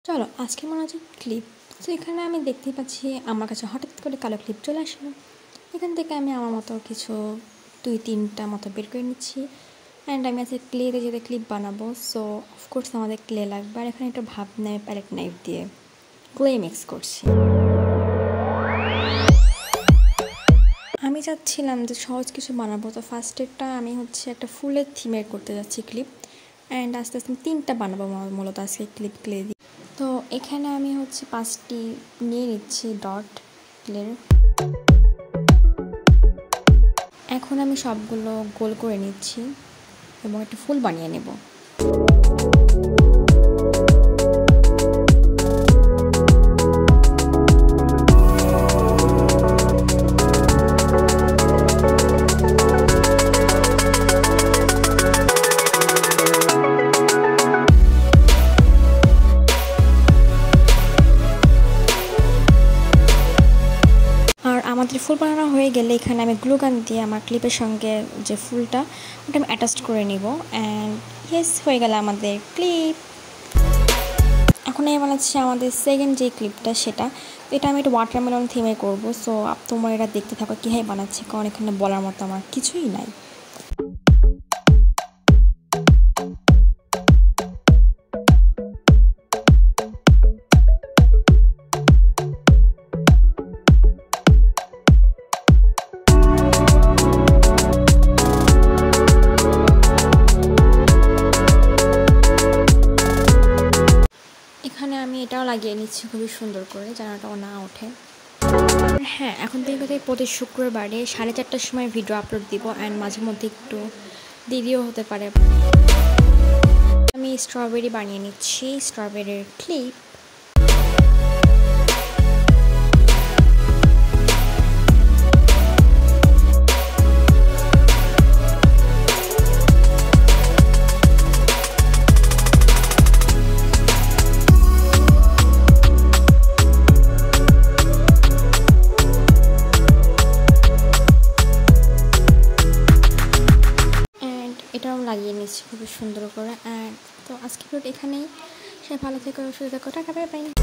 চলো আজকে মনে হচ্ছে ক্লিপ। তো এখানে আমি দেখতেই পাচ্ছি আমার কাছে হঠাৎ করে কালো ক্লিপ চলে আসলো। এখান থেকে আমি আমার মতো কিছু 2-3টা মতো বের করে নিচ্ছি। অ্যান্ড আমি আজকে ক্লেতে যেতে ক্লিপ বানাবো, সো অফকোর্স আমাদের ক্লে লাগবে। আর এখানে একটা ভাব নেয় প্যালেট নাইফ দিয়ে ক্লে মিক্স করছি। আমি চাচ্ছিলাম যে সহজ কিছু বানাবো, তো ফার্স্টেরটা আমি একটা ফুলের থিমের করতে যাচ্ছি ক্লিপ। অ্যান্ড আস্তে আস্তে আমি 3টা বানাবো মূলত আজকে ক্লে দিয়ে। তো এখানে আমি 5টি নিয়ে নিচ্ছি ডট ক্লের। এখন আমি সবগুলো গোল করে নিচ্ছি এবং একটা ফুল বানিয়ে নেব। আমাদের ফুল বানানো হয়ে গেলে এখানে আমি গ্লু গান দিয়ে আমার ক্লিপের সঙ্গে যে ফুলটা ওটা আমি অ্যাটাচ করে নিব। অ্যান্ড ইয়েস, হয়ে গেল আমাদের ক্লিপ। এখন আমি বানাচ্ছি আমাদের সেকেন্ড যে ক্লিপটা, সেটা এটা আমি একটা ওয়াটারমেলন থিমে করবো। সো তোমরা এটা দেখতে থাকো কীভাবে বানাচ্ছি, কারণ এখানে বলার মতো আমার কিছুই নাই। এখানে আমি এটাও লাগিয়ে নিচ্ছি খুবই সুন্দর করে, যেন এটাও না ওঠে। হ্যাঁ, এখন থেকে প্রতি শুক্রবারে 4:30টার সময় ভিডিও আপলোড দিব। অ্যান্ড মাঝে মধ্যে একটু দেরিও হতে পারে। আমি স্ট্রবেরি বানিয়ে নিচ্ছি, স্ট্রবেরির ক্লিপ। এটাও লাগিয়ে নিচ্ছি খুবই সুন্দর করে। অ্যান্ড তো আজকে এখানেই, সে ভালো থেকো, সুস্থ থেকো, টাটা, বাই বাই।